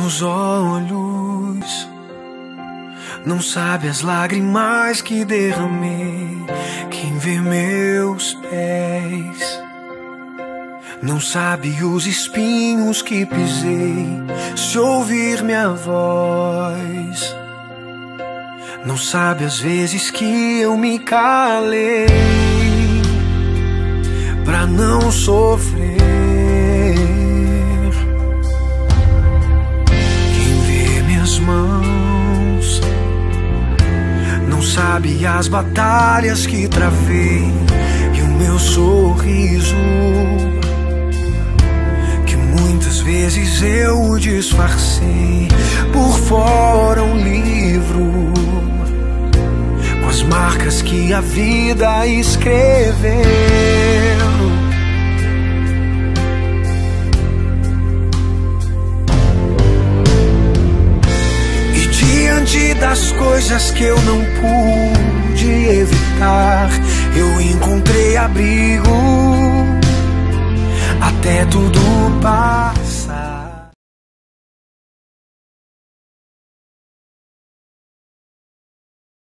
meus olhos, não sabe as lágrimas que derramei. Quem vê meus pés não sabe os espinhos que pisei. Se ouvir minha voz, não sabe as vezes que eu me calei pra não sofrer. Quem vê minhas mãos não sabe as batalhas que travei. E o meu sorriso, que muitas vezes eu disfarcei. Por fora um livro com as marcas que a vida escreveu. E diante das coisas que eu não pude evitar, eu encontrei abrigo até tudo passar.